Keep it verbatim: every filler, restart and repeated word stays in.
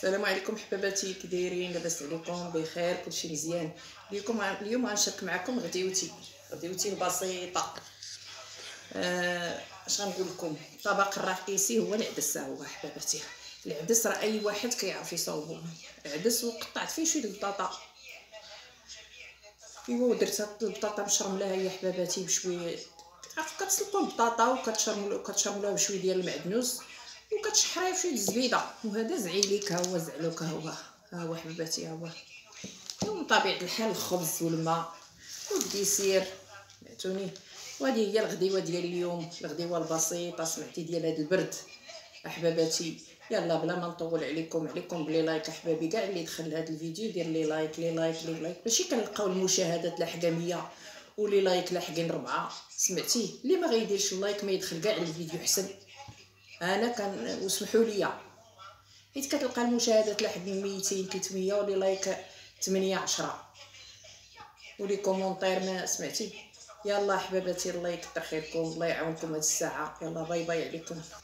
السلام عليكم حباباتي، كي دايرين؟ لاباس عليكم؟ بخير؟ كلشي مزيان؟ اليوم اليوم غنشارك معكم غديوتي غديوتي البسيطه. آه، اش غنقول لكم؟ الطبق الرئيسي هو العدس. ها هو حباباتي، العدس راه اي واحد كيعرف يصاوبو. عدس وقطعت فيه شويه البطاطا، ايوا درت البطاطا مشرمله يا حباباتي بشويه. عرفت كتسلقوا البطاطا وكتشرملو كتشرملوها بشويه ديال المعدنوس وكتشحريها بشويه الزبيده، وهذا زعيليك. ها هو زعلوك، ها هو ها هو حباباتي، ها هو. ومن طبيعه الحال الخبز والماء والديسير، سمعتوني. وهذه هي الغديوه ديال اليوم، الغديوه البسيطه سمعتي ديال هذا البرد احباباتي. يلا بلا ما نطول عليكم عليكم بلي لايك احبابي، كاع اللي دخل لهذا الفيديو دير لي لايك لي لايك لي لايك، ماشي كنلقاو المشاهدات لاحقه مية ولي لايك لاحقين ربعة. سمعتي؟ اللي ما غيديرش اللايك ما يدخل كاع الفيديو حسن. انا كان وسمحوا لي، حيت كتلقى المشاهدات لاحقين ميتين ثلاثمية ولي لايك ثمانية عشرة ولي كومونتير ما سمعتي. يلا حباباتي الله يكثر خيركم، الله يعاونكم هاد الساعه. يلا باي باي عليكم.